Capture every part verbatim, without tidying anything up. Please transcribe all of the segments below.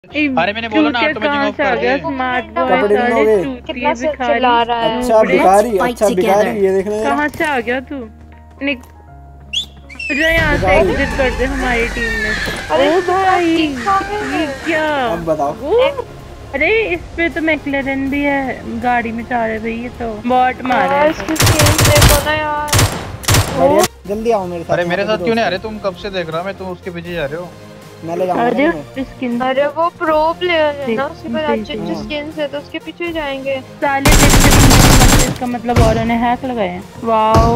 अरे मैंने बोला ना ऑटो में जिम ऑफ कर दे। स्मार्ट बॉय साले चूतिए भिखारी। अच्छा भिखारी, अच्छा भिखारी, ये देखना कहाँ से आ गया तू? निक जो यहाँ से एग्जिट कर दे हमारी टीम में। ओ भाई ये क्या? अब बताओ। अरे इस पे तो मैक्लेरन भी है, गाड़ी में जा रहे भाई, ये तो बॉट मारा है। देखो ना यार, जल्दी आओ मेरे साथ। अरे मेरे साथ क्यों नहीं आ रहे? तुम कब से देख रहा मैं, तुम उसके पीछे जा रहे हो। मैं ले जाऊंगा। अरे स्किन, अरे वो प्रो प्लेयर है ना, उसके पास अच्छी अच्छी स्किन्स है, तो उसके पीछे जाएंगे। साले इसका मतलब औरों ने हैक लगाए हैं। वाओ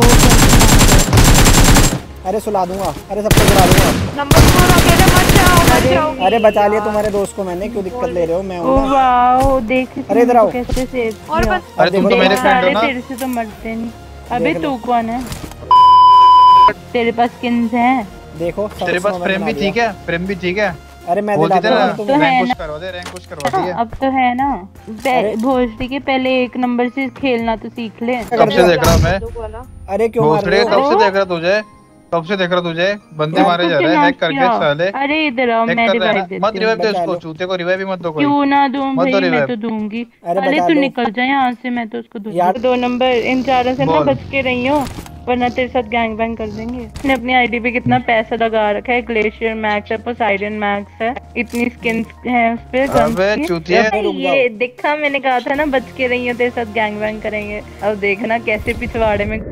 अरे सुला दूंगा, अरे सबको सुला दूंगा। नंबर फोर अकेले मत जाओ, मत जाओ। अरे बचा लिया तुम्हारे दोस्त को मैंने, क्यों दिक्कत ले रहे हो? मैं हूं ना। वाओ देख अरे इधर आओ। कैसे सेव और किया। अरे तुम तो मेरे फ्रेंड हो ना। तेरे से तो मरते नहीं। अबे तू कौन है? तेरे पास स्किन्स हैं? देखो तेरे पास फ्रेम भी ठीक है, फ्रेम भी ठीक है। अरे मैं बोलती दिलाता ना, हूं तो तुम्हें। है रैंक ना। पुश करवा दे, रैंक पुश करवा दिए। अब तो है ना। भोसड़ी के पहले एक नंबर से खेलना तो सीख ले। कब से देख रहा मैं? अरे क्यों मार रहे हो? कब से देख रहा तुझे, कब से देख रहा तुझे? बंदे मारे जा रहे हैं हैक करके साले। अरे इधर आओ, मैं रिवाइव देती हूं। मत रिवाइव दे उसको, चूते को रिवाइव भी मत दो कोई। क्यों ना दूं मत भाई, दो मैं रिवाइव। तो दूंगी। अरे अरे बता तू दो। निकल जा यहाँ से, मैं तो उसको दूंगी। यार- दो नंबर इन चारों से मैं बोल। बच के रही हूँ, वरना तेरे साथ गैंग बैंग कर देंगे। इसने अपनी आईडी पे कितना पैसा लगा रखा है। ग्लेशियर मैक्स है, पोसाइडन मैक्स है, इतनी स्किन्स हैं उस पे। अबे चूतिया। ये देखा, मैंने कहा था ना बच के रही हूँ, तेरे साथ गैंग बैंग करेंगे। अब देखना कैसे पिछवाड़े में।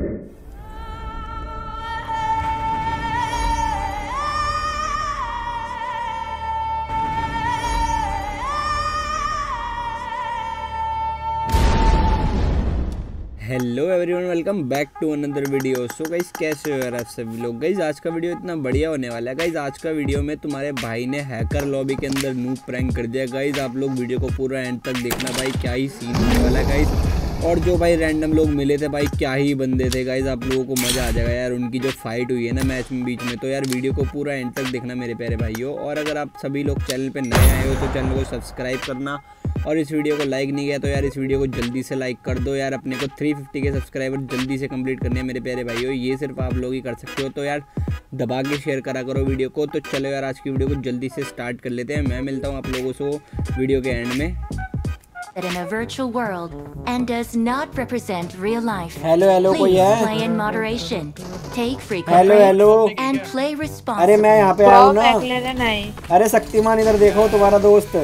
Hello everyone, welcome back to another video. So guys कैसे हो यार आप सभी लोग? गाइस आज का वीडियो इतना बढ़िया होने वाला है। गाइस आज का वीडियो में तुम्हारे भाई ने हैकर लॉबी के अंदर नूब प्रैंक कर दिया। गाइस आप लोग वीडियो को पूरा एंड तक देखना भाई, क्या ही सीन होने वाला है गाइस। और जो भाई रैंडम लोग मिले थे भाई, क्या ही बंदे थे गाइस, आप लोगों को मज़ा आ जाएगा यार। उनकी जो फाइट हुई है ना मैच में बीच में, तो यार वीडियो को पूरा एंड तक देखना मेरे प्यारे भाइयों। और अगर आप सभी लोग चैनल पे नए आए हो तो चैनल को सब्सक्राइब करना, और इस वीडियो को लाइक नहीं किया तो यार इस वीडियो को जल्दी से लाइक कर दो यार। अपने को तीन सौ पचास के सब्सक्राइबर जल्दी से कंप्लीट करने हैं मेरे प्यारे भाइयों, ये सिर्फ आप लोग ही कर सकते हो। तो यार दबा के शेयर करा करो वीडियो को। तो चलो यार आज की वीडियो को जल्दी से स्टार्ट कर लेते हैं। मैं मिलता हूँ आप लोगों से वीडियो के एंड में। In a virtual world and does not represent real life. Hello hello कोई Please है? play in moderation. Take frequent hello breaks hello. and play अरे responsibly. मैं यहाँ पे आया हूँ ना। मैक्लेरन आई। अरे शक्तिमान इधर देखो, तुम्हारा दोस्त।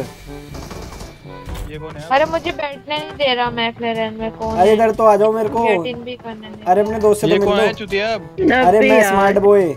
ये कौन है? अरे मुझे बैठने नहीं दे रहा मैक्लेरन में। कौन अरे है? इधर तो आ जाओ मेरे को। गेटिंग भी करने नहीं। अरे अपने दोस्त से ये तो कौन मिल है लो। चूतिया? अरे मैं स्मार्ट बॉय।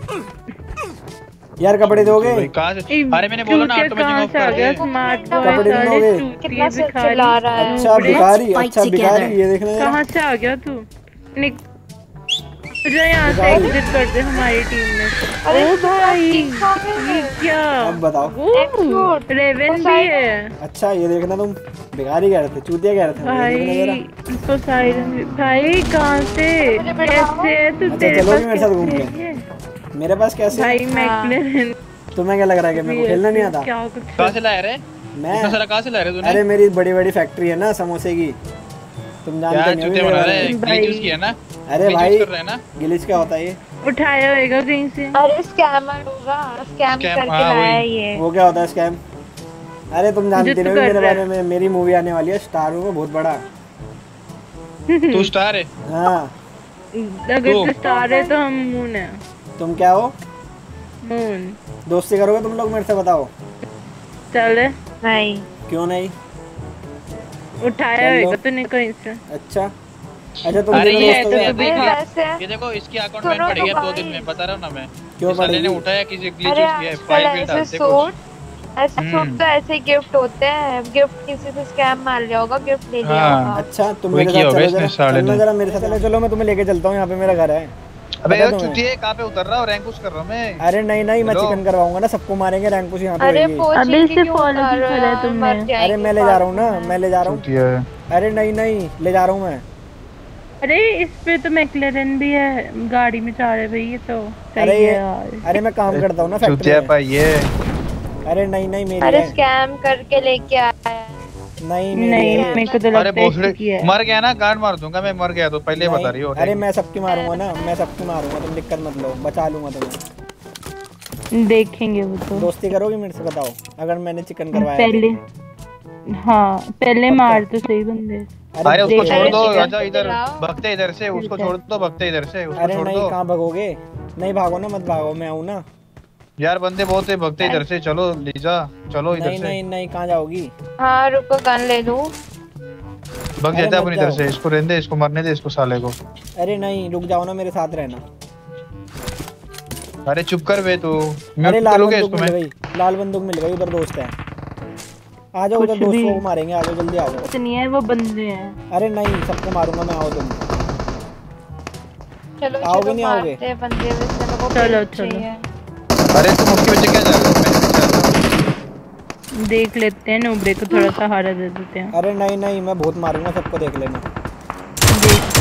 यार कपड़े दोगे? कहाँ से? अरे मैंने बोला ना ऑटो में जिम ऑफ कर दे। स्मार्ट कपड़े बॉय नहीं साले दोगे? चूतिए कितना से भिखारी। चिल्ला रहा है। अच्छा भिखारी, Fight अच्छा together. भिखारी, ये देखना यार। कहाँ से आ गया तू? निक जो यहाँ से एग्जिट कर दे हमारी टीम में। अरे ओ भाई ये ये क्या? अब बताओ। रेवन भी है अच्छा ये देखना, तुम भिखारी कह रहे थे, चूतिया कह रहे थे। ये देखना भाई। जरा। पोसाइडन भी भाई, कहाँ से कैसे है तू? अच्छा, तेरे चलोगे पास मेरे साथ घूम कैसे के? है? मेरे पास कैसे? भाई मैक्लेरन तुम्हें क्या लग रहा है कि मेरे को खेलना नहीं आता? क्या कुछ कहाँ से लाया रे? मैं इतना सारा कहाँ से ला रहे तूने? अरे मेरी बड़ी बड़ी फैक्ट्री है ना समोसे की, तुम क्या जानते नहीं चूते हो बना मेरे रहे बारे हैं? में। ग्लिच यूज किया ना? अरे Glitch भाई use कर रहे हैं ना? गिलिच क्या होता है ये? उठाया होगा कहीं से। अरे स्कैमर होगा, स्कैम Scam, करके हाँ, लाया वही। है ये। वो क्या होता है स्कैम? अरे तुम जानते जो नहीं तू हो कर मेरे रहा बारे में, मेरी मूवी आने वाली है, स्टार हूँ मैं बहुत बड़ा। तू स्टार है? हाँ अगर तो- तू स्टार है तो हम मून है। तुम क्या हो? मून दोस्ती करोगे तुम लोग मेरे से? बताओ। चल नहीं क्यों नहीं? उठाया चल लो। होगा तूने कहीं से। अच्छा अच्छा तुम अरे मेरे ये दोस्त हो तो क्या? ये देख ले। वैसे ये देखो इसकी अकाउंट बैन सुनो पड़ी तो है दो भाई। दिन में, बता रहा हूँ ना मैं। क्यों इस साले ने पड़ेगी? उठाया किसी ग्लिच अरे यूज किया है, आजकल फाइल बिल ऐसे डालते कुछ। सूट ऐसे सूट तो ऐसे गिफ्ट होते हैं। गिफ्ट किसी से स्कैम मार लिया होगा, गिफ्ट ले लिया हाँ। होगा। अच्छा तुम वही मेरे किया साथ होगा चलो इसने जरा, साले चलना ने। जरा मेरे साथ। चलो चलो मैं तुम्हें लेके चलता हूँ, यहाँ पे मेरा घर है। अबे पता वो तुम्हें? चूतिया कहाँ पे उतर रहा है? रैंक पुश कर रहा हूँ मैं। अरे नहीं नहीं, मैं हेलो? चिकन करवाऊंगा ना, सबको मारेंगे, रैंक पुश यहाँ पे अरे होगी। पोची अबे की इसे क्यों follow उतार भी रहे करा है हो? तुमने। मर जाएंगे अरे मैं ले जा रहा हूँ ना, फालतू में। मैं ले जा रहा हूँ। चूतिया है। अरे नहीं नहीं, ले जा रहा हूँ मैं। अरे इस पे तो मैक्लेरन भी है, गाड़ी में जा रहे भाई, ये तो अरे सही है ये यार। अरे मैं काम करता हूँ ना फैक्ट्री चूतिया में। भाई ये। अरे नहीं नहीं मेरी अरे है। स्कैम करके लेके आया है। नहीं मेरी नहीं है। मेरे को तो अरे लगता है भोसड़ी इसकी है। मर गया ना, गांड मार दूंगा मैं। मर गया तो पहले नहीं, बता रही हो। अरे मैं सबकी मारूंगा ना, मैं सबकी मारूंगा, तुम दिक्कत मत लो, बचा लूंगा तुम्हें। देखेंगे वो तो। दोस्ती करोगे मेरे से बताओ अगर मैंने चिकन करवाया पहले हाँ पहले मार तो सही बंदे। अरे उसको छोड़ दो, चिकन आजा इधर, खिलाओ। भगते इधर से, उसको छोड़ दो, भगते इधर से, उसको अरे छोड़ नहीं दो। कहाँ भागोगे? नहीं भागो ना, मत भागो, मैं हूँ ना। यार बंदे बहुत है, भगते इधर से, चलो लीजा, चलो इधर नहीं से। नहीं नहीं, कहाँ जाओगी? हाँ रुको गन ले लूं। भग अरे जाता है मत अपन इधर जाओ। से, इसको रहने दे, इसको मरने दे, इसको साले को। अरे नहीं रुक जाओ ना, मेरे साथ रहना। अरे चुप कर बे तू, अरे म्यूट लाल करोगे बंदूक इसको मिल मैं। गई, लाल बंदूक मिल गई, उधर दोस्त है। आ जाओ उधर, कुछ दोस्तों भी। को मारेंगे, आ जाओ जल्दी आ जाओ। कुछ नहीं है, वो बंदे हैं। अरे नहीं, सबको मारूंगा मैं, आओ तुम। चलो आओगे चलो नहीं आओगे? मारते हैं बंदे वैसे मेरे को चलो, पेट चलो। चाहिए। अरे तुम उसके पीछे क्या जा रहे हो? मेरे पीछे आ जाओ। देख लेते हैं, नुबड़े को थोड़ा सहारा दे देते हैं। अरे नहीं नहीं, मैं बहुत मारूंगा सबको, देख लेना। देख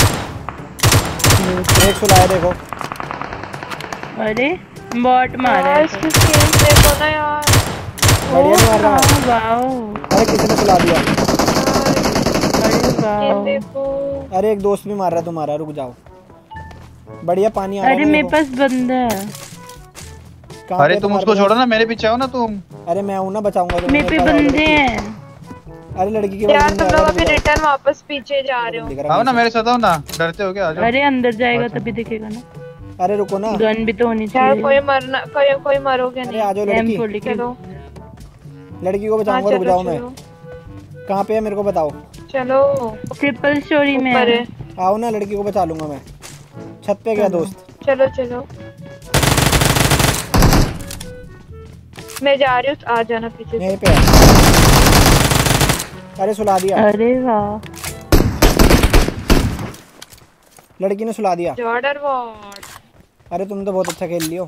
एक सुलाया देखो। अरे बॉट मारा यार है इसकी स्किन देखो ना यार। बढ़िया नहीं मार रहा। वाओ, अरे किसी ने सुला दिया। अरे स्किन वाओ। देखो। अरे एक दोस्त भी मार रहा है तुम्हारा, रुक जाओ। बढ़िया पानी आ रहा है अरे ना, मेरे देखो। पास बंदा है। कहाँ अरे पे तुम तुम्हारे उसको पास? छोड़ो ना, मेरे पीछे आओ ना तुम। अरे मैं हूँ ना, बचाऊंगा तुम्हें। मेरे पे पास आओ, बंदे लड़की। हैं। अरे लड़की की यार वजह से तुम मैं लोग आ रहा, अभी रुक जाओ। रिटर्न वापस पीछे जा रहे हो। जल्दी करो, आओ ना मेरे साथ, आओ ना, डरते हो क्या? आ जाओ। अरे अंदर जाएगा तभी दिखेगा ना। अरे रुको ना। गन भी तो होनी यार चाहिए। कोई मरना, कोई कोई मरोगे अरे नहीं। आ जाओ एम लड़की, फोर्टी की। चलो लड़की को हाँ बचाऊंगा, रुक चलो जाओ मैं। चलो कहाँ पे है मेरे को बताओ। चलो। ट्रिपल स्टोरी में ऊपर है। है। आओ ना, लड़की को बचा लूंगा मैं। छत पे गया दोस्त। चलो चलो मैं जा रही हूँ, आ जाना पीछे से। यहीं पे है। अरे सुला दिया, अरे वाह, लड़की ने सुला दिया। जॉर्डर वॉट। अरे तुम तो बहुत अच्छा खेल लियो।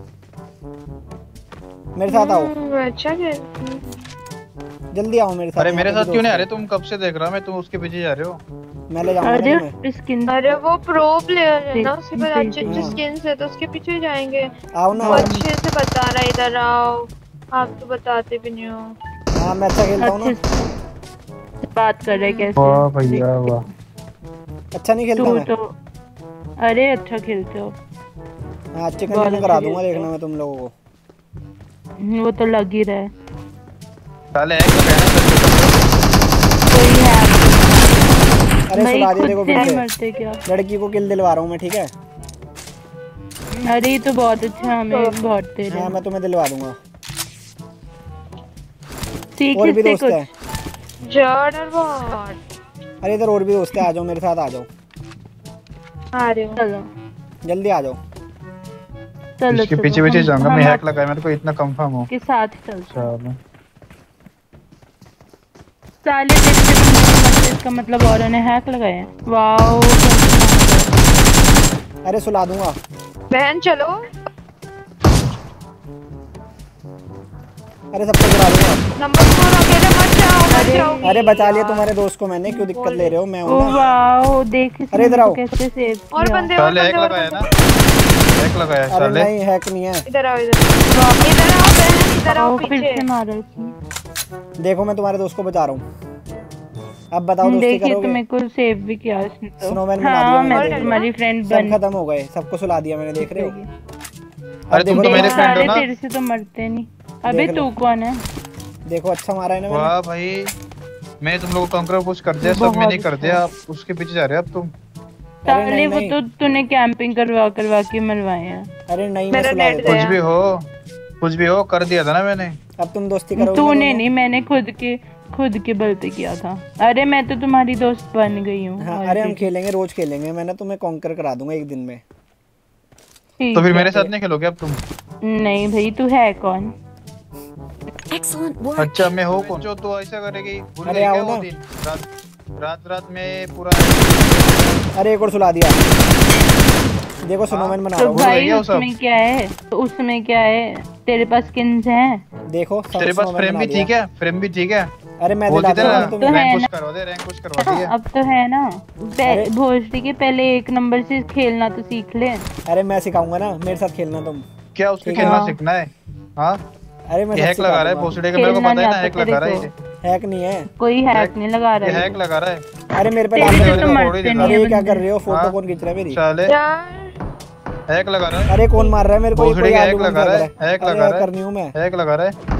मेरे साथ आओ, हम्म, अच्छा खेल। जल्दी आओ मेरे साथ। अरे यहाँ मेरे पे साथ भी क्यों नहीं आ दोस्त रहे? तुम कब से देख रहा हूँ मैं, तुम उसके पीछे जा रहे हो। हैं। मैं ले जाऊंगा ना अरे तुम्हें। स्किन। अरे वो प्रो प्लेयर है ना, उसके पास सही, अच्छी सही, अच्छी सही। स्किन्स है तो उसके पीछे ही जाएंगे। आओ ना। वो अच्छे से बता रहा है, इधर आओ। आप तो बताते भी नहीं हो। हाँ मैं अच्छा खेलता हूँ अच्छे ना। से बात कर रहे कैसे। वाह भैया वाह। अच्छा नहीं खेलता तू मैं। तो अरे अच्छा खेलते हो। हाँ चिकन बहुत चिकन करा अच्छे दूंगा, खेलते देखना हो। मैं तुम लोगों को। वो तो लग ही रहा है। साले एक तो कहना कोई है अरे भाई, सुला दिया खुद देखो से फिर नहीं से। मरते क्या? लड़की को किल दिलवा रहा हूँ मैं, ठीक है। अरे ये तो बहुत अच्छा, हमें बहुत दे रहे हाँ हैं। मैं तुम्हें दिलवा दूंगा। सीख और भी इससे दोस्त कुछ। है। जॉर्डर वॉट। अरे इधर और भी दोस्त है, आ जाओ मेरे साथ, आ जाओ आ रही हूँ। चलो जल्दी आ जाओ। चलो इसके चलो, पीछे पीछे हम- जाऊंगा हम मैं, हैक आपके लगा मेरे को इतना कंफर्म हो। साथ चलते हैं। चलो साले देखते बंदे इसका मतलब औरों ने हैक लगाए हैं। वाओ, अरे सुला दूंगा। बहन चलो। अरे सबको सुला दूंगा। नंबर फोर अकेले मत जाओ, मत जाओ। अरे बचा लिया तुम्हारे दोस्त को मैंने, क्यों दिक्कत ले रहे हो? मैं ओ हूँ ना। वाओ, देख इसने अरे इधर इसको आओ। कैसे सेव और किया। बंदे और साले हैक बंदे और लगाया बंदे। ना, हैक लगाया अरे साले। नहीं हैक नहीं है। इधर आओ, इधर इधर आओ बहन, इधर आओ ओ, फिर पीछे। से मारा इसने। देखो मैं तुम्हारे दोस्त को बचा रहा हूँ। अब बताओ दोस्ती देखिए तो करोगे? मेरे को सेव भी किया इसने तो। स्नोमैन बना हाँ दिया मैं मैंने, तो देख तुम्हारी फ्रेंड सब बन खत्म हो गए, सबको सुला दिया मैंने, देख रहे हो? अरे अब तुम देखो तो मेरे तुम्हारा- फ्रेंड हो सारे ना। तेरे से तो मरते नहीं। अबे देख लो। तू कौन है? देखो अच्छा मारा है ना मैंने। वाह भाई, मैंने तुम लोगों को कंकर पुश कर दिया, सब बहुत मैंने कर अच्छा। दिया, आप उसके पीछे जा रहे हो अब तुम। अरे साले नहीं वो नहीं, तो तूने कैंपिंग करवा करवा के मरवाए हैं। अरे नहीं मैं मेरा सुला नेट देता कुछ हूँ। भी हो, कुछ भी हो, कर दिया था ना मैंने। अब तुम दोस्ती करोगे? तूने ना नहीं, मैंने खुद के खुद के बल पे किया था। अरे मैं तो तुम्हारी दोस्त बन गई हूँ। दोनों? हाँ अरे हम खेलेंगे, रोज खेलेंगे, मैं ना तुम्हें कॉन्कर करा दूंगा एक दिन में। ठीक तो फिर है। मेरे साथ नहीं खेलोगे अब तुम? नहीं भाई, तू है कौन? Excellent work. अच्छा मैं हो कौन जो तो ऐसा करेगी? भूल अरे गई आओ क्या ना। वो दिन? रात रात रात में पूरा अरे एक और सुला दिया। देखो स्नोमैन बना तो रहा हूँ। भूल भाई गई है वो सब। उसमें क्या है? तो उसमें क्या है? तेरे पास स्किन्स हैं? देखो सब तेरे पास snowman फ्रेम बना भी दिया। ठीक है, फ्रेम भी ठीक है। अरे मैं बोलती दिला थी दूंगा ना, ना तो तुम्हें। है रैंक पुश ना। करवा दे, रैंक पुश करवा दी है। अब तो है ना। अरे- भोसडी के पहले एक नंबर से खेलना तो सीख ले। अरे मैं सिखाऊंगा ना, मेरे साथ खेलना तुम। क्या उसके ठीक है। खेलना हाँ। सीखना है? हाँ अरे मैं ये सब हैक सिखा लगा रहा है दूंगा। भोसड़ी का, मेरे को खेलना पता है ना, नहीं हैक आता लगा रहा है तेरे ये। हैक नहीं है। कोई हैक नहीं लगा ये रहा है। हैक लगा रहा है। अरे मेरे पे तेरे डाल से दे। तो को मरते फोड़ ही नहीं देना। अरे है ये क्या बंदे। कर रहे हो? फोटो हाँ। कौन खींच रहा है मेरी? साले यार हैक लगा रहा है। अरे कौन मार रहा है मेरे को? भोसड़ी का हैक लगा रहा है, हैक लगा रहा है, करनी हूं मैं, हैक लगा रहा है।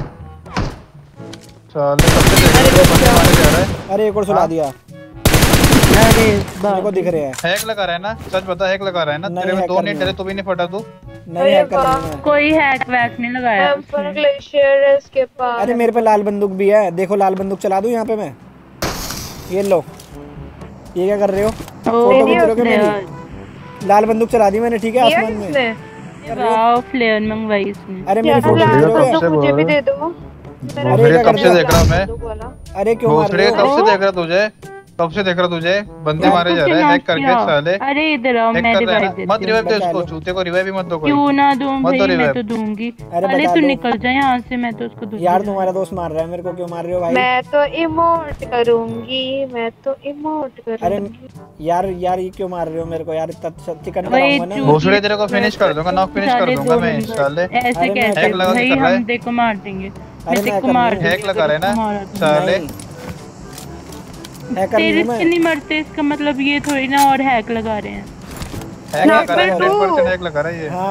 साले सबसे देख रहे हो बंदे मारे जा रहा है। अरे एक और सुला दिया। अरे मेरे को दिख रहे हैं। हैक लगा रहा है ना, सच बता, हैक लगा रहा है ना। नहीं, तेरे में हैक दो करनी नहीं डरे है। तो भी नहीं फटा तू। नहीं हैक करनी है। कोई हैक वैक नहीं लगाया उसने। ग्लेशियर है इसके पास। अरे मेरे पे लाल बंदूक भी है, देखो लाल बंदूक चला दूं यहाँ पे मैं। ये लो, ये क्या कर रहे हो? फोटो खींच रहे हो क्या मेरी? लाल बंदूक चला दी मैंने, ठीक है, आसमान में। वाओ, फ्लेयर मंगवाई इसने। अरे मेरी फोटो खींच रहे हो क्या? मुझे भी दे दो। अरे कब से देख रहा हूँ मैं, अरे क्यों मार रहे हो? कब से देख रहा तुझे, कब से देख रहा तुझे, बंदे मारे जा रहे हैं हैक करके साले। अरे इधर आओ, मैं रिवाइव देती मत हूँ। रिवाइव दे उसको, चूते को रिवाइव भी मत दो कोई। क्यों ना दूं भाई, मैं revive। तो दूंगी। अरे अरे बता तू दो। निकल जा यहाँ से, मैं तो उसको दूंगी। यार तुम्हारा दोस्त मार रहा है मेरे को, क्यों मार रहे हो भाई? मैं तो इमोट करूंगी, मैं तो इमोट अरे करूंगी। यार यार ये क्यों मार रहे हो मेरे को यार? इतना चिकन वही कराऊंगा ना। चूत- भोसड़ी तेरे को फिनिश कर दूंगा, नॉक फिनिश कर दूंगा मैं साले। ऐसे अरे मैं कैसे हैक लगा के भाई, कर रहा है। हम देखो मार देंगे। अरे मैं मैं देखो कर मार रही हूँ। दूंगी, हैक लगा रहे ना मारा दूंगी। साले। नहीं। हैक कर तेरे लूं से मैं। नहीं मरते, इसका मतलब ये थोड़ी ना और हैक लगा रहे हैं। हैक लगा रहा है, Number two। Hundred percent hack लगा रहा है ये। हाँ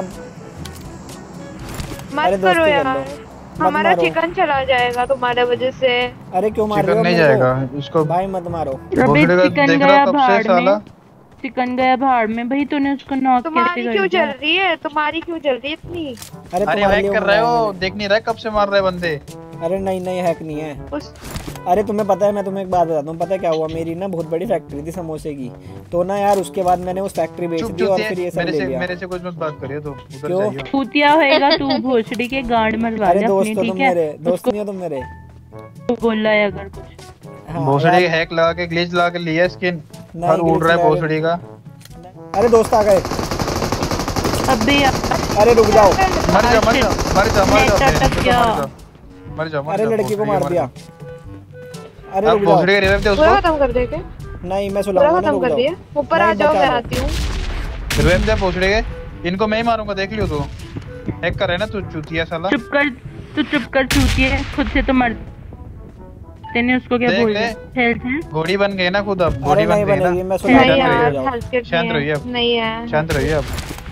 मत अरे करो दोस्ती कर यार, लो। हमारा मारो। चिकन चला जाएगा तुम्हारे वजह से। अरे क्यों मार रहे चिकन हो नहीं मेरे को? जाएगा इसको। भाई मत मारो। अबे भोसड़ी का चिकन देख रहा गया हूँ कब से भाड़ साला। में, चिकन गया भाड़ में भाई। तूने उसको नॉक कैसे तुम्हारी कर क्यों दिया? चल रही है, तुम्हारी क्यों चल रही है इतनी? अरे अरे तुम्हारे हैक लिए कर रहे मंगाया हो, मैंने। देख नहीं रहा कब से मार रहे बंदे। अरे नहीं नहीं हैक नहीं है। उस अरे तुम्हें पता है, मैं तुम्हें एक बात बताता हूँ। पता है क्या हुआ? मेरी ना बहुत बड़ी फैक्ट्री थी समोसे की, तो ना यार उसके बाद मैंने उस फैक्ट्री बेच चुप दी और चुप फिर ये सब मेरे ले से लिया। मेरे से कुछ मत बात करिए तो उधर क्यों? जाइए। भूतिया होएगा तू, भोसड़ी के गांड मरवा अरे ले दोस्त अपनी, हो ठीक तुम है? मेरे, दोस्त उसको नहीं हो तुम मेरे। बोला है अगर कुछ। हाँ, भोसड़ी यार, हैक लगा के ग्लिच लगा के लिया स्किन नहीं, और उड़ glitch रहा है लगा के- भोसड़ी का। अरे दोस्त आ गए। अबे यार, अरे रुक जाओ। मर जा मर जा मर जा मर जा नेट अटक गया। मर जा मर अरे जा, लड़की को भोसड़ी मार मर दिया। जा। अरे अब रुक जाओ। भोसड़ी का रिवाइव दे पूरा उसको, खत्म कर देंगे, नहीं मैं पूरा सुलाऊंगा ना, खत्म रुक कर जाओ। दिए। ऊपर आ नहीं, जाओ, बचा मैं लो। आती हूँ। रिवाइव दे भोसड़ी के। इनको मैं ही मारूंगा, देख लियो तू। हैक कर रहा है ना तू चूतिया साला। चुप कर, तू चुप कर चूतिए, खुद से तो मर। तेने उसको क्या देख बोल ले। दिया? हेल्थ है? घोड़ी बन गई ना खुद, अब अरे घोड़ी बन नहीं गई ना। बनेगी, मैं नहीं सुलाऊंगा शांत ना, यार, रुक जाओ। हेल्थ किट शांत रहिए अब। नहीं है। शांत रहिए अब।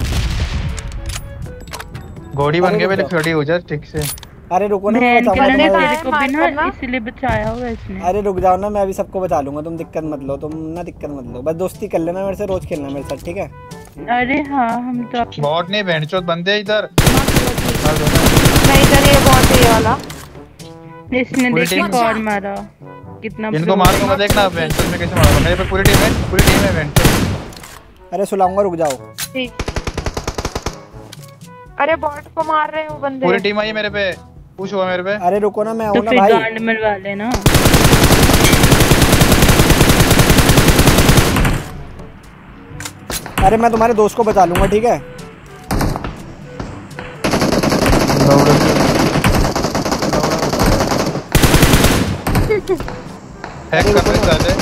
घोड़ी बन अरे गई, रुक पहले जाओ। खड़ी हो जा ठीक से। अरे रुको ना, मैं बहन के बचाऊंगा लिए तुम्हारे- तेरे को भी ना करना। इसीलिए बचाया होगा इसने। अरे रुक जाओ ना, मैं अभी सबको बचा लूंगा, तुम दिक्कत मत लो, तुम ना दिक्कत मत लो, बस दोस्ती कर लेना मेरे से, रोज खेलना मेरे साथ, ठीक है? अरे हाँ, हम तो आप- बॉट नहीं बहनचोद बंदे इधर। नहीं इधर ये बहुत है ये वाला। इसने पूरी देखी टीम- कौन मारा कितना। इनको pro मार है। दूंगा, देखना बहनचोद में कैसे मारूंगा। मेरे पे पूरी टीम है, पूरी टीम है बहनचोद। अरे सुलाऊंगा, रुक जाओ। ठीक। अरे बॉट को मार रहे हो बंदे। पूरी टीम आई है मेरे पे, पुश हुआ मेरे पे। अरे रुको ना, मैं तो हूं ना फिर भाई। गांड मरवा लेना। अरे मैं तुम्हारे दोस्त को बचा लूंगा, ठीक है? हैक कर रहे साले।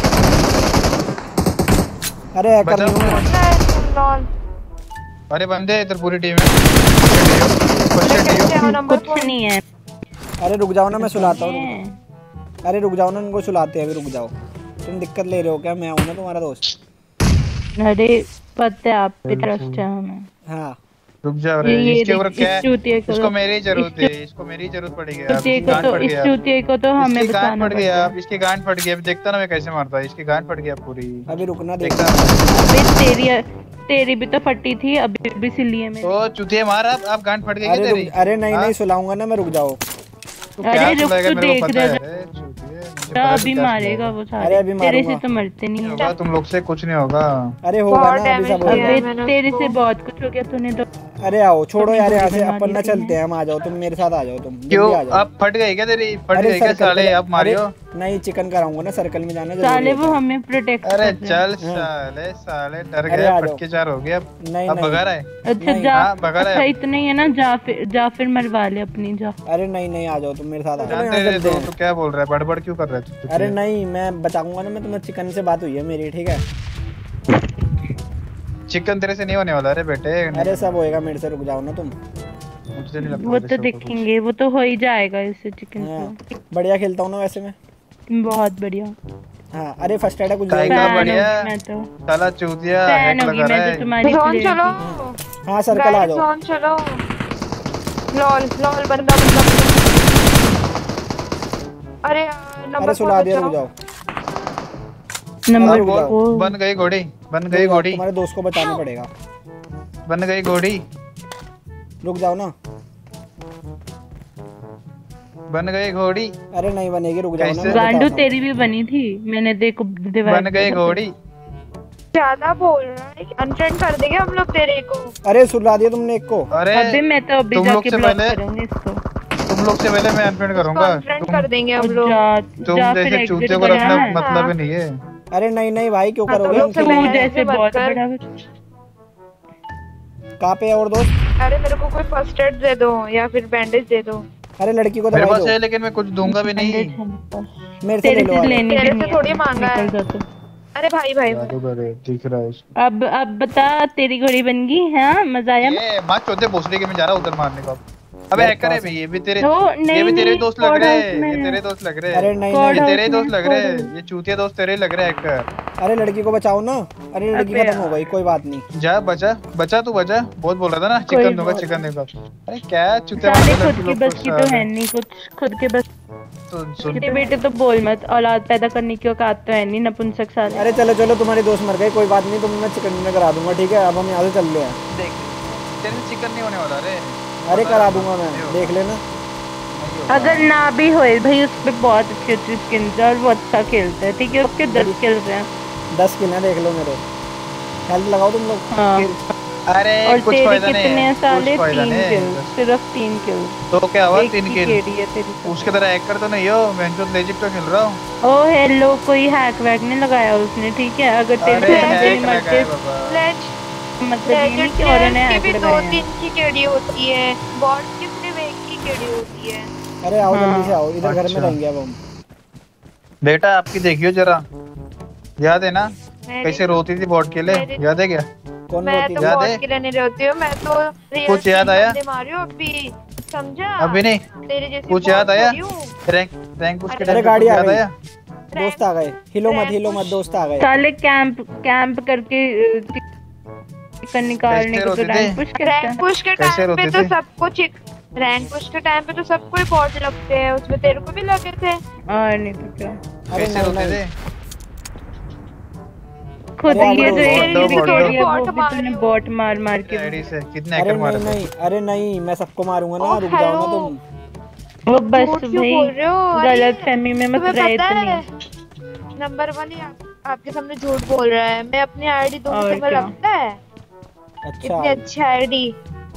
अरे हैकर बचा। नहीं हूं मैं। लॉल। अरे बंदे इधर पूरी टीम है। कैसे हो नंबर कुछ नहीं है। अरे रुक जाओ ना, मैं सुलाता हूँ। है। अरे रुक जाओ ना, उनको सुलाते हैं, अभी रुक जाओ। तुम दिक्कत ले रहे हो क्या? मैं हूं ना तुम्हारा दोस्त। अरे पता है आप पे ट्रस्ट है हमें। हाँ रुक जा रे, ये- ये इसके ऊपर देख, क्या इस है? चूतिए को इसको तो- मेरी जरूरत है, इस इसको मेरी जरूरत पड़ेगी। अब चूतिए इसकी को गांड तो फट इस गया। चूतिए को तो हमें इसकी गांड बचाना फट गया, पड़ेगा। अब इसकी गांड फट गई। अब देखता ना मैं कैसे मारता है। इसकी गांड फट गया पूरी। अभी रुकना, देख। देखता अबे तेरी तेरी भी तो फटी थी, अभी भी सिली है मेरी। ओ चूतिया मार, अब अब गांड फट गई क्या अरे तेरी? रुक, अरे नहीं हाँ? नहीं सुलाऊंगा ना मैं, रुक जाओ। तू अरे क्या रुक, सुलाएगा, तू मेरे को देख पता रहा है। चूतिया, मुझे तो पता है तू अभी क्या मारेगा वो अरे सारे। अभी तेरे से मारूंगा। तो मरते नहीं सुलाएगा। है। होगा, तुम लोग से कुछ नहीं होगा। अरे होगा बहुत ना, अभी सब damage होगा। किया है। अबे मैंने तेरे उसको। से बहुत कुछ हो गया, तूने तो। अरे आओ, छोड़ो तुमने यार यहाँ गोली से, मार अपन दी ना थी चलते ना। हैं, हम आ जाओ, तुम मेरे साथ आ जाओ, तुम जल्दी क्यों आ जाओ। अब फट गई क्या तेरी? फट अरे गई क्या सर्कल साले? पे- अब मारियो। अरे नहीं, चिकन कराऊंगा ना, सर्कल में जाना जरूरी साले होता वो है। हमें प्रोटेक्ट अरे कर रहे हैं। चल साले, साले डर अरे गए, आ फट जाओ। के चार हो गए। अब नहीं अब नहीं भगा रहा है। अच्छा नहीं। जा, हाँ, भगा रहा है। अच्छा इतना ही है ना, जा फिर जा फिर मरवा ले अपनी, जा। अरे नहीं नहीं, आ जाओ तुम मेरे साथ, आ जाओ, जानते यहाँ रे चलते तू हैं। तू क्या बोल रहा है? बड़बड़ क्यों कर रहा है तू? अरे नहीं, मैं बचाऊंगा ना, मैं तुम्हें, चिकन से बात हुई है मेरी, ठीक है? चिकन तेरे से नहीं होने वाला। अरे बेटे, अरे सब होएगा मेरे से, रुक जाओ ना तुम। मुझे नहीं लगता वो तेरे तो से होगा कुछ। देखेंगे, वो तो हो ही जाएगा इससे चिकन हाँ, से। बढ़िया खेलता हूँ ना वैसे मैं। बहुत बढ़िया। हाँ अरे फर्स्ट एड है कुछ काय जरूरी का नहीं। फैन बढ़िया? होगी मैं तो, साला चूतिया फैन हैक होगी लगा रहा मैं है। तो तुम्हारी जोन player चलो। की। हाँ सर्कल आ जाओ। जोन चलो। लॉल लॉल बंदा बंदा। अरे नंबर अरे सुला दिया, रुक जाओ। नंबर रुक जाओ। फोर बन गई घोड़ी, बन गई घोड़ी, तुम्हारे दोस्त को बचाना पड़ेगा। बन गई घोड़ी, रुक जाओ ना। बन गई घोड़ी। अरे नहीं बनेगी, रुक जाओ ना। कैसे? मैं गांडू बताता हूँ। तेरी भी बनी थी, मैंने देखो बन गई घोड़ी। ज्यादा बोल रहा है, अनफ्रेंड कर देंगे हम लोग तेरे को। अरे सुला दिया तुमने एक को। अरे अबे मैं तो अभी तुम लोग जाके से ब्लॉक पहले करूंगी इसको। तुम लोग से पहले मैं अनफ्रेंड करूंगा। अनफ्रेंड कर देंगे हम और लोग। जा, तुम जा फिर जैसे exit चूतियों को करना रखना है। मतलब ही नहीं है। अरे नहीं नहीं भाई, क्यों हाँ, करोगे? तो हम लोग से तू खेलेंगे। पहले- जैसे मत बहुत कर। बड़ा। कहाँ पे है और दोस्त? अरे मेरे को कोई फर्स्ट एड दे दो या फिर बैंडेज दे दो। अरे लड़की को मेरे दवाई पास दो। है लेकिन मैं कुछ दूंगा भी नहीं। मेरे से ले तेरे लो। से आगे। लेनी तेरे भी से नहीं थोड़ी है, मांगा है। निकल जा तू। अरे भाई भाई जादूगर है, दिख रहा है इसको। अब अब बता, तेरी घोड़ी बन गई? हाँ मजा आया? ये मां चौथे भोसड़ी के मैं जा रहा हूं उधर मारने को। अबे यार हैकर है कहाँ भाई, ये भी तेरे ओ, ये नहीं, भी तेरे नहीं, दोस्त लग कोड रहे हाउस हैं, में ये है। तेरे दोस्त लग रहे अरे हैं, नहीं कोड ये नहीं। तेरे ही हाउस दोस्त में, लग रहे कोड हैं, ये चूतिया दोस्त तेरे ही लग रहे हैं हैकर। अरे लड़की को बचाओ ना। अरे लड़की अबे खत्म हो गई, कोई बात नहीं। जा बचा बचा तू बचा, बहुत बोल रहा था ना कोई चिकन दूंगा बात चिकन दूंगा। अरे क्या चूतिया साले मारने खुद लड़की की लोग बस की तो है नहीं कुछ, खुद के बस सुन सुन के बेटे तो बोल मत, औलाद पैदा करने की औकात तो है नहीं, नपुंसक साले। अरे चलो चलो, तुम्हारी दोस्त मर गई, कोई बात नहीं। तुम मैं चिकन डिनर करा दूंगा, ठीक है? अब हम यहाँ से चल रहे हैं। देख तेरे से चिकन नहीं होने वाला। अरे अरे करा दूंगा मैं, देख लेना। अगर ना भी होए भाई, उस पे बहुत अच्छी अच्छी स्किन है और वो अच्छा खेलता है, ठीक है? उसके दस किल हैं। दस किल हैं, देख लो मेरे। हेल्थ लगाओ तुम लोग। हाँ, अरे और कुछ तेरे फायदा नहीं कितने है, हैं साले? कुछ फायदा तीन नहीं किल, है। सिर्फ तीन किल। तो क्या हुआ? एक तीन की किल केडी है तेरी तो। उसके तरह हैकर तो नहीं हो, मैं जो लेजिट तो खेल रहा हूँ। ओ हेलो, कोई हैक वैक नहीं लगाया उसने, ठीक है? अगर तेरे अरे से हैक ऐसे नहीं हैक मरते, लगाया बाबा। लेज मतलब ये नहीं कि औरों ने की हैक भी दो लगाया है। तीन की केडी होती है, बॉट की सिर्फ एक की केडी होती है। अरे आओ हाँ। जल्दी से आओ, इधर घर में अच्छा। रहेंगे अब हम। बेटा आपकी देखियो जरा, याद है ना मेरी- कैसे रोती थी बॉट के लिए? मेरी- याद है क्या? कौन मैं रोती तो है? याद बॉट है? के लिए नहीं रहती हूँ, मैं तो real कुछ याद आया? बंदे मारी हूँ अभी, समझा? अभी नहीं तेरे जैसी कुछ बॉट याद आया? थोड़ी हूँ। रैंक रैंक उसके अरे टाइम पे गाड़ी कुछ आ याद गई। आया? दोस्त आ गए, हिलो मत हिलो मत, दोस्त आ गए। साले कैंप कैंप करके चिकन निकालने कैसे को तो रोते रैंक थे? पुश करता रैंक है। पुश के कैसे टाइम पे रोते तो थे? सबको चिक रैंक पुश के टाइम पे तो सबको ही बॉट लगते हैं, उसमें तेरे को भी लगे थे। और नहीं तो क्या, अरे कैसे नहीं रोते नहीं, थे? खुद अरे ये आगे जो बढ़ो, एक बढ़ो, भी बढ़ो। तोड़ी है वो बॉट भी मार तूने रही हूँ। बॉट मार मार के। आईडी से कितने अरे हैकर मारे नहीं थे? नहीं, अरे नहीं, मैं सबको मारूंगा ना। ओ, रुक जाओ ना हेलो। तुम। वो बस झूठ क्यों बोल भाई रहे हो? अरे, गलत फहमी में मत तुम्हें रहे पता इतनी। है नंबर वन ही आप, आपके सामने झूठ बोल रहा है। मैं अपनी आईडी दूंगी, और तुम्हें क्या? लगता है? अच्छा इतनी अच्छी आईडी।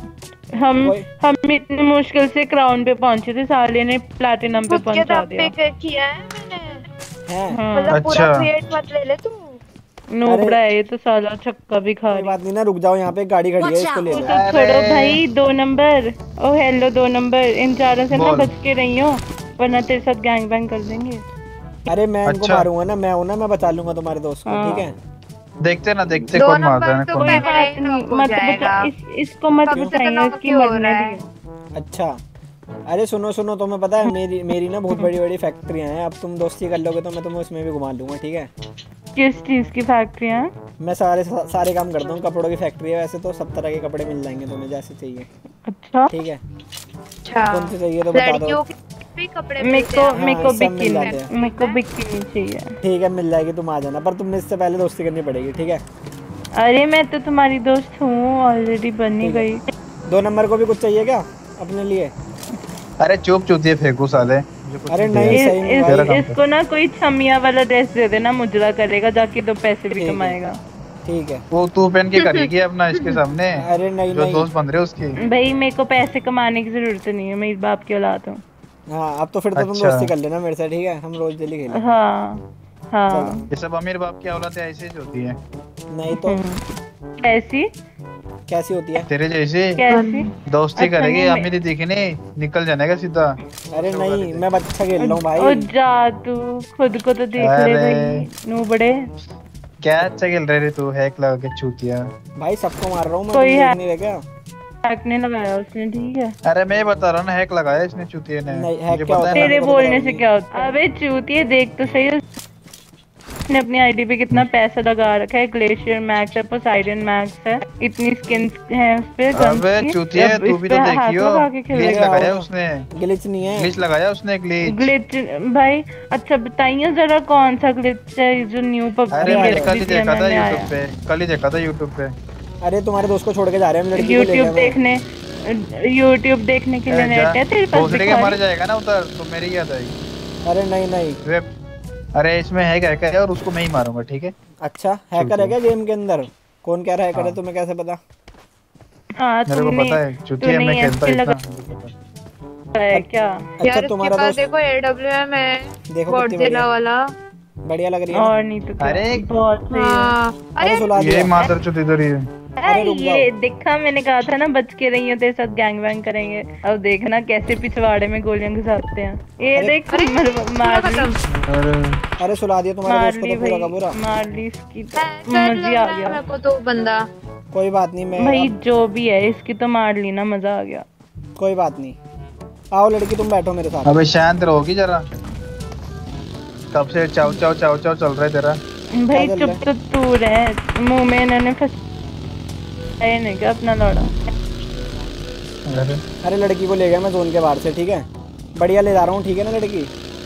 हम कोई- हम इतनी मुश्किल से क्राउन पे पहुंचे थे, साले ने प्लैटिनम पे खुद के पहुंचा दम दिया। पे किया है मैंने। है हाँ, मतलब पूरा अच्छा। क्रिएट मत ले ले तू। नोबड़ा है ये तो, साला छक्का भी खा कोई रही। बात नहीं ना, रुक जाओ। यहाँ पे एक गाड़ी खड़ी है, Watch इसको ले out. लो। तो अरे। छोड़ो भाई, दो नंबर। ओ हेलो दो नंबर, इन चारों से ना बोल। बच के रही हो, वरना तेरे साथ गैंग बैंग कर देंगे। अरे मैं इनको अच्छा। मारूंगा ना, मैं हूं ना, मैं बचा लूंगा तुम्हारे दोस्त को, हाँ। ठीक है? देखते ना देखते दो कौन मारता है नंबर तो कौन कोई नहीं। पहले बात ही नहीं, knock हो मत बचा, जाएगा। इस, इसको मत सबसे बचाएंगे, knock इसकी क्यों हो मरने रहा है? दी। अच्छा। अरे सुनो सुनो, तुम्हें पता है मेरी मेरी ना बहुत बड़ी बड़ी फैक्ट्रियां हैं। अब तुम दोस्ती कर लोगे तो मैं तुम्हें उसमें भी घुमा लूंगा, ठीक है? किस चीज की फैक्ट्रियाँ? मैं सारे सारे काम करता हूँ। कपड़ों की फैक्ट्री है वैसे तो, सब तरह के कपड़े मिल जाएंगे तुम्हें जैसे चाहिए, अच्छा, ठीक है? अच्छा, कौन से चाहिए तो बता लड़कियों दो। के भी कपड़े मेरे मिलते को हैं। मेरे को हाँ, सब मिल बिकिनी जाते हैं। मेरे को बिकिनी चाहिए। ठीक है, मिल जाएगी, तुम आ जाना। पर तुमने इससे पहले दोस्ती करनी पड़ेगी, ठीक है? अरे मैं तो तुम्हारी दोस्त हूँ, ऑलरेडी बनी ठीक है। गई। दो नंबर को भी कुछ चाहिए क्या अपने लिए? अरे चुप चूतिए फेंकू साले, मुझे कुछ अरे नहीं नहीं, चाहिए। इस, सही में इस, भाई। तेरा काम इसको ना कोई छमिया वाला ड्रेस दे देना, मुजरा करेगा जाके, तो पैसे भी ठीक है। कमाएगा। ठीक है। वो तू पहन के करेगी अपना इसके सामने, अरे नहीं जो नहीं, दोस्त बन रहे उसकी। भाई मेरे को पैसे कमाने की जरूरत नहीं है, मेरी बाप की औलाद हूँ। हाँ अब तो फिर तो तुम अच्छा। दोस्ती कर लेना मेरे से, ठीक है? हम रोज डेली खेलेंगे। हाँ हाँ। चलो। ये सब अमीर बाप की औलातें ऐसे ही होती है, नहीं तो हम्म। कैसी कैसी होती है? तेरे जैसे कैसी? दोस्ती अच्छा, करेगी नहीं, अमीरी दिखने निकल जाने का सीधा। अरे नहीं, मैं बच्चा खेल रहा हूँ ओ भाई। जा तू, खुद को तो देख ले अरे। भाई, नू बड़े। क्या अच्छा खेल रहे रे तू, हैक लगा के चूतिया। भाई सबको मार रहा हूँ मैं, कोई तुम है। देख नहीं रहे क्या? हैक ने लगाया उसने, ठीक है? अरे मैं बता रहा हूँ ना, हैक लगाया इसने चूतिए ने। नहीं, हैक मुझे क्या पता होता है है? ना। तेरे मेरे को बोलने पता से नहीं। क्या होता है? अबे चूतिए देख तो सही, इसने अपनी आईडी पे कितना पैसा लगा रखा है। ग्लेशियर मैक्स है, पोसाइडन मैक्स है, इतनी स्किन्स हैं उस पे। अबे चूतिया तू भी तो देखियो, ग्लिच लगाया उसने। ग्लिच नहीं है, ग्लिच लगाया उसने, ग्लिच। ग्लिच भाई अच्छा बताइए जरा कौन सा ग्लिच है जो न्यू पबजी अरे में मैंने कल ही देखा था आया। यूट्यूब पे, कल ही देखा था यूट्यूब पे। अरे तुम्हारे दोस्त को छोड़ के जा रहे हैं हम, लड़की को यूट्यूब देखने यूट्यूब देखने के लिए नेट है तेरे पास? भोसड़ी के मर जाएगा ना उधर तो मेरी याद आएगी। अरे नहीं नहीं, अरे इसमें है क्या है और उसको मैं ही मारूंगा, ठीक है? अच्छा हैकर है क्या गेम के अंदर? कौन कह रहा है हैकर है, तुम्हें कैसे पता? हाँ मेरे को पता है, चुतिया मैं खेलता इतना है क्या? अच्छा तुम्हारा दोस्त देखो एडब्ल्यूएम है, देखो गॉडजिला वाला, बढ़िया लग रही है। और नहीं तो क्या? अरे बहुत सही है। अरे सुला ये मादरचोद इधर ही है। अरे ये देखा, मैंने कहा था ना बच के रही हो, तेरे साथ गैंग वैंग करेंगे। अब देखना कैसे पिछवाड़े में गोलियां घुसाते हैं। ये देख मार ली। अरे अरे सुला दिया तुम्हारे दोस्त को तो पूरा का पूरा। मार ली इसकी, मजा आ गया मेरे को तो बंदा। कोई बात नहीं, मैं भाई जो भी है इसकी तो मार ली ना, मजा आ गया। कोई बात नहीं, आओ लड़की तुम बैठो मेरे साथ। अबे शांत रहोगी जरा, कब से चाव चाव चाव चाव चल रहा है तेरा। भाई चुप तो तू रहे, मुंह में इन्होंने फंस नहीं क्या अपना लौड़ा। अरे लड़की को ले गया मैं जोन के बाहर से, ठीक है? बढ़िया ले जा रहा हूँ, ठीक है ना लड़की?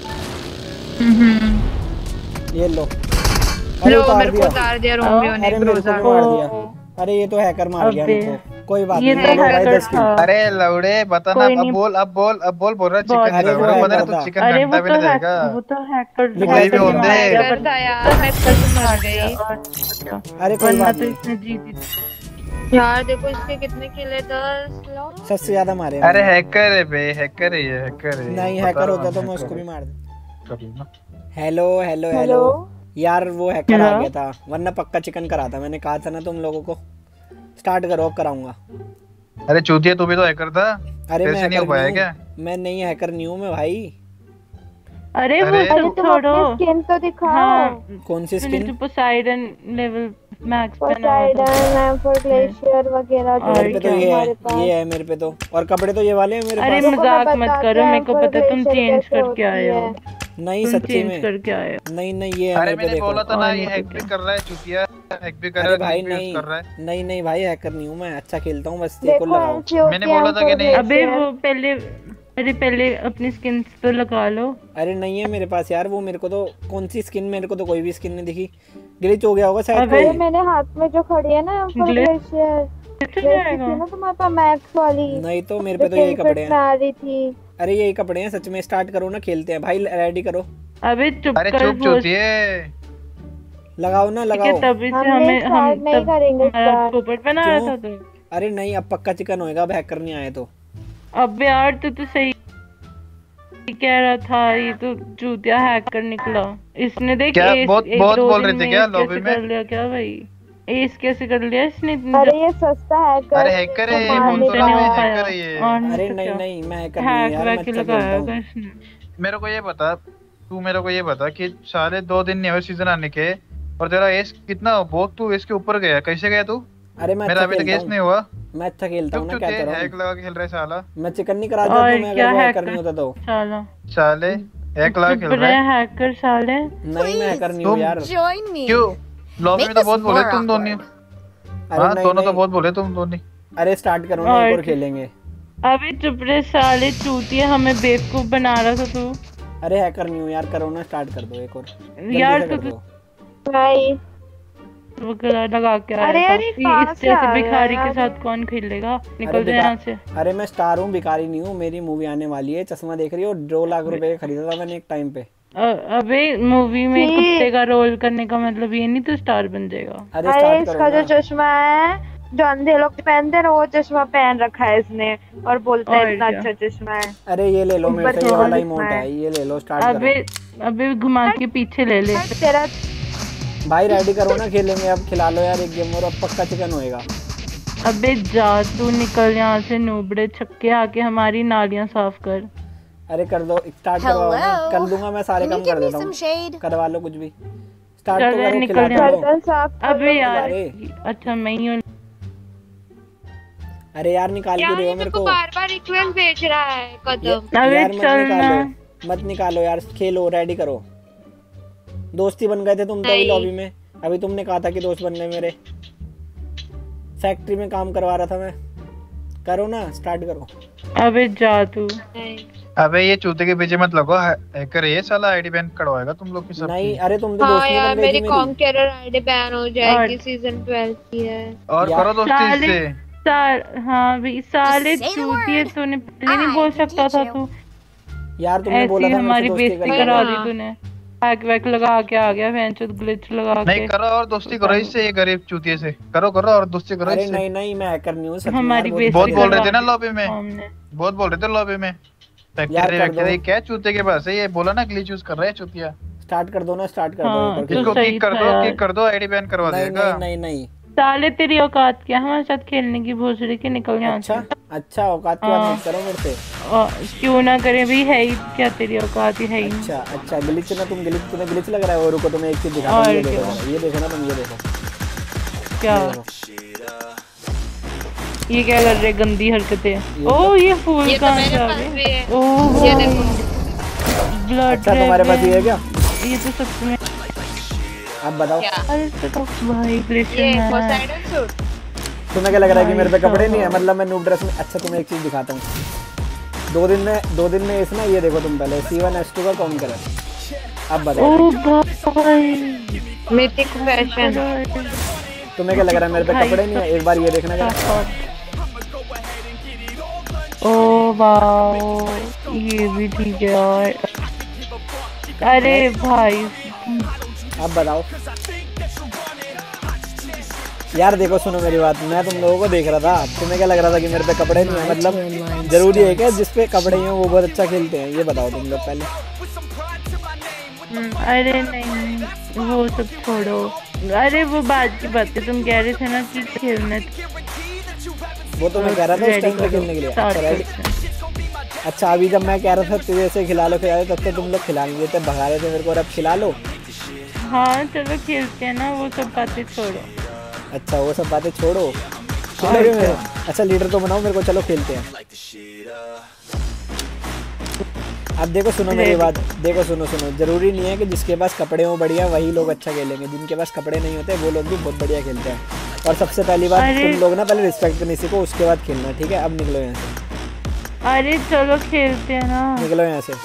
ये लो। अरे लो उतार मेरे को दिया, उतार दिया रोमियो ने, अरे मेरे को भी मार दिया। अरे ये तो हैकर मार गया मेरे को। कोई बात ये नहीं, तो हो गया हैकर दस किल। था। अरे लौड़े बता ना, अब बोल अब बोल अब बोल बोल रहा चिकन अरे लौड़े वो बता हैकर तू था। चिकन अरे घंटा वो भी तो नहीं हैकर, देगा। वो तो हैकर कोई भी होंगे। हैकर था यार, मैं कसम मर गई। अरे कोई वरना बात तो नहीं, इसने जीती। यार देखो इसके कितने किल है, दस। लो सबसे ज्यादा मारे। अरे हैकर है बे, हैकर है ये, हैकर है। नहीं हैकर होता तो मैं उसको भी मार देता। हेलो हेलो हेलो यार, वो हैकर आ गया था, वरना पक्का चिकन करा था। मैंने कहा था ना तुम लोगों को। स्टार्ट करो, अब कराऊंगा। अरे चूतिया तू भी तो हैकर था। अरे मैं नहीं हो पाया क्या? मैं नहीं हैकर नहीं हूँ मैं भाई। अरे वो अरे तो छोड़ो, स्किन तो दिखाओ। हाँ कौन सी तूने स्किन? जो पोसाइडन लेवल मैक्स पोसाइडन, एम्फर ग्लेशियर वगैरह जो मेरे पे तो ये हमारे है, पास। ये है मेरे पे तो। और कपड़े तो ये वाले हैं मेरे अरे पास। मजाक मत करो, मेरे को पता है तुम चेंज करके आए हो। नहीं तुम सच्ची चेंज में करके आए हो। नहीं नहीं, ये है अरे मेरे पे मैंने देखो। बोला था ना और ये नहीं हैक तो भी क्या। कर रहा है चूतिया, हैक भी कर अरे रहा है, भाई यूज नहीं कर रहा है। नहीं नहीं भाई, हैकर नहीं हूँ मैं, अच्छा खेलता हूँ बस। ये को लगाओ। मैंने बोला था कि नहीं। अबे वो पहले, अरे पहले अपनी स्किन तो लगा लो। अरे नहीं है मेरे पास यार, वो मेरे को तो कौन सी स्किन, मेरे को तो कोई भी स्किन नहीं दिखी। ग्लिच हो गया होगा शायद अबे कोई। मैंने हाथ में जो खड़ी है ना एम्फर ग्लेशियर, जाएगा ना तुम्हारे पास मैक्स वाली, नहीं तो मेरे पे तो यही कपड़े हैं। आ रही थी। अरे यही कपड़े हैं सच में। स्टार्ट करो ना, खेलते हैं भाई, रेडी करो। अबे चुप अरे कर, चुप वो चूतिए। लगाओ ना लगाओ। तभी से हमने हमें हम start नहीं तब करेंगे हमारा start। पोपट बना रहा क्यों? था तो। अरे नहीं, अब पक्का चिकन होएगा, अब हैकर नहीं आए तो। अब यार तू तो सही कह रहा था, ये तो चूतिया हैकर निकला। इसने देख क्या एस, बहुत- एक बहुत दो बोल दिन रहे थे में क्या एस lobby कैसे में? कर लिया क्या भाई? एस कैसे कर लिया इसने इतनी अरे ये सस्ता हैकर। अरे हैकर है ये, तो बोल तो मारने रहा का मैं है। हैकर है ये। और नहीं अरे तो नहीं क्या। नहीं, मैं हैकर नहीं हूँ हैक यार, मैं वैक अच्छा लगाया खेलता होगा हूँ। इसने। मेरे को ये बता, तू मेरे को ये बता कि सारे दो दिन नहीं हुए सीजन आने के और तेरा एस कितना, बहुत तू इसके ऊपर गया, कैसे गया तू? अरे मैं मेरा अच्छा अभी तक खेलता एस हूँ, नहीं हुआ। मैं अच्छा खेलता हूँ चुप ना, चुप क्या करूँ? हैक लगा के खेल रहा है साला। मैं चिकन नहीं करा और देता मैं, क्या अगर वो हैकर हैकर? नहीं होता तो। साला साले हैक लगा के खेल चुप रहा रहे है। हैकर साले। नहीं मैं हैकर नहीं हूँ तुम- यार। Join me. क्यों? लॉबी में तो बहुत बोले तुम दोनों। अरे हाँ नहीं दोनों तो नहीं, बहुत बोले तुम दोनों। अरे स्टार्ट करो ना, और एक और खेलेंगे। अबे चुप रहे साले चूतिया, हमें बेवकूफ बना रहा था तू। अरे हैकर नहीं हूँ यार, करो ना, स्टार्ट कर दो एक और। जल्दी यार से तू कर तो दो। भाई वो गला लगा के आया अरे था। अरे कि कहाँ इस से आ जैसे गया भिखारी के यार? साथ कौन खेलेगा? अरे निकल जा बेकार- यहाँ से। अरे मैं स्टार हूँ, भिखारी नहीं हूँ। मेरी मूवी आने वाली है, चश्मा देख रही हो, दो लाख रुपए का खरीदा था मैंने एक टाइम पे। अ- अबे मूवी में जी। कुत्ते का रोल करने का मतलब ये नहीं तो स्टार बन जाएगा। अरे अरे स्टार्ट इसका करो जो ना। चश्मा है जो अंधे लोग पहनते हैं ना, वो चश्मा पहन रखा है इसने और बोलता है और इतना क्या? अच्छा चश्मा है। अरे ये ले लो मेरे से, ये ऊपर वाला से इमोट है। है, ये ले लो, स्टार्ट अबे करो। अबे घुमा के पीछे ले ले। तेरा भाई रेडी करो ना, खेलेंगे अब, खिला लो यार एक गेम और, अब पक्का चिकन होएगा। अबे जा तू, निकल यहाँ से नूबड़े छक्के, आके हमारी नालियां साफ कर। अरे कर दो, स्टार्ट करवाओ ना, Hello? कर दूंगा मैं, सारे Can काम you कर give me देता some हूँ, shade? करवा लो कुछ भी। स्टार्ट तो चल, करो, निकल खिला यहाँ। दो। बर्तन साफ कर अबे लो। यार अरे। अच्छा मैं ही हूँ। अरे यार निकाल क्यों यार रहे ये हो मेरे मेरे को को? बार बार रिक्वेस्ट भेज रहा है कदम। अबे यार मत चल ना। निकालो, मत निकालो यार, खेलो, रेडी करो। दोस्ती बन गए थे तुम तो अभी नहीं। लॉबी में। अभी तुमने कहा था कि दोस्त बन गए मेरे। फैक्ट्री में काम करवा रहा था मैं। करो ना, स्टार्ट करो। अबे जा तू। नहीं अबे ये चूते के पीछे मत लगो, हैकर ये साला आईडी बैन करवाएगा तुम लोग की सब। नहीं अरे तुम तो हाँ दोस्ती यार, बन गई मेरी थी कॉन्करर आईडी बैन हो जाएगी, और- सीजन ट्वेल्व की है। और यार, करो दोस्ती साले इससे। साल हाँ भी साले चूतिए, तूने पहले नहीं बोल सकता था तू। यार तुमने बोला ऐसी था मेरे से हमारी दोस्ती बेइज्जती करेगा। करा हाँ। दी तूने। हैक वैक लगा के आ गया, वेंचर ग्लिच लगा नहीं के। करो और दोस्ती करो इससे, ये गरीब चूतिए से। करो करो और दोस्ती करो अरे इससे। नहीं नहीं मैं हैकर नहीं हूँ सच में हमारी यार, बेइज्जती बहुत बोल रहे थे करवा ना दी लॉबी में, हमने। बहुत बोल रहे थे लॉबी में। यार, फैक्ट्री कर दो। वैक्ट्री क्या चूते के पास है, ये बोला ना ग्लिच यूज कर रहा है चूतिया। स्टार्ट कर दो ना, स्टार्ट कर हाँ, दो। तो इसको सही किक कर था दो, यार। किक कर दो, आईडी बैन करवा नहीं देगा। नहीं नहीं नहीं। साले तेरी औकात क्या हमारे साथ खेलने की, भोसड़ी के निकल यहाँ से। अच्छा अच्छा औकात की बात हाँ। मत करो मेरे से। और क्यों ना करे भाई, है ही क्या तेरी औकात ही है ही नहीं। अच्छा अच्छा ग्लिच ना, तुम ग्लिच, तुम्हें ग्लिच लग रहा है। वो रुको तुम्हें एक चीज दिखाता हूँ, और ये देखो क्या? जरा, ये देखो ना तुम, ये देखो क्या ये देखो। ये क्या कर रहे गंदी हरकतें। ओ ये फूल ये तो कहाँ मेरे से आ पास गए? भी है। ओह ये देखो। ब्लड अच्छा तुम्हारे पास ये है क्या? ये तो सच में। आप बताओ क्या? अरे तो भाई ये ग्लिशन है। Poseidon suit. तुम्हें क्या लग रहा है कि मेरे पे भाई कपड़े नहीं है? साहब। मतलब मैं नूब ड्रेस में। अच्छा तुम्हें एक चीज दिखाता हूँ, दो दिन में दो दिन में इस ना, ये देखो तुम पहले सी वन एस टू का कौन करा। अब बताओ ओ भाई मिथिक फैशन। तुम्हें क्या लग रहा है मेरे पे भाई कपड़े नहीं है? एक बार ये देखना जरा। ओ वाओ ये भी ठीक है यार। अरे भाई अब बताओ यार। देखो सुनो मेरी बात, मैं तुम लोगों को देख रहा था। तुम्हें क्या लग रहा था कि मेरे पे कपड़े नहीं है? मतलब जरूरी है क्या जिस पे कपड़े हैं वो बहुत अच्छा खेलते हैं? ये बताओ तुम लोग पहले। अरे नहीं वो सब छोड़ो। अरे वो बात की बात है, तुम कह रहे थे ना कि खेलने। वो तो मैं कह रहा था उस टाइम पे खेलने के लिए। अच्छा रेडी। अच्छा अभी जब मैं कह रहा था तुझे ऐसे खिला लो खिला लो, तब तो तुम लोग खिला नहीं देते, भगा रहे थे मेरे को। और अब खिला लो। हाँ चलो खेलते हैं ना, वो सब बातें छोड़ो। अच्छा वो सब बातें छोड़ो। खेलोगे मेरे? अच्छा लीडर तो बनाओ मेरे को, चलो खेलते हैं। अब देखो सुनो मेरी बात, देखो सुनो सुनो जरूरी नहीं है कि जिसके पास कपड़े हो बढ़िया वही लोग अच्छा खेलेंगे। जिनके पास कपड़े नहीं होते वो लोग भी बहुत बढ़िया खेलते हैं। और सबसे पहली बात, अरे- तुम लोग ना पहले रिस्पेक्ट करनी सीखो, उसके बाद खेलना, ठीक है? अब निकलो यहाँ से, अरे चलो खेलते हैं ना। निकलो यहाँ से।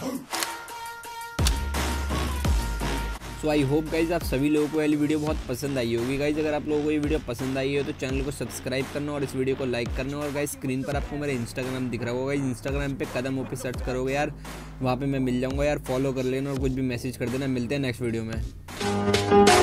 सो आई होप गाइज आप सभी लोगों को वाली वीडियो बहुत पसंद आई होगी। गाइज अगर आप लोगों को ये वीडियो पसंद आई हो तो चैनल को सब्सक्राइब करना और इस वीडियो को लाइक करना। और गाइज स्क्रीन पर आपको मेरा इंस्टाग्राम दिख रहा होगा, गाइज इंस्टाग्राम पे कदम ओपी सर्च करोगे यार, वहाँ पे मैं मिल जाऊँगा यार। फॉलो कर लेना और कुछ भी मैसेज कर देना। मिलते हैं नेक्स्ट वीडियो में।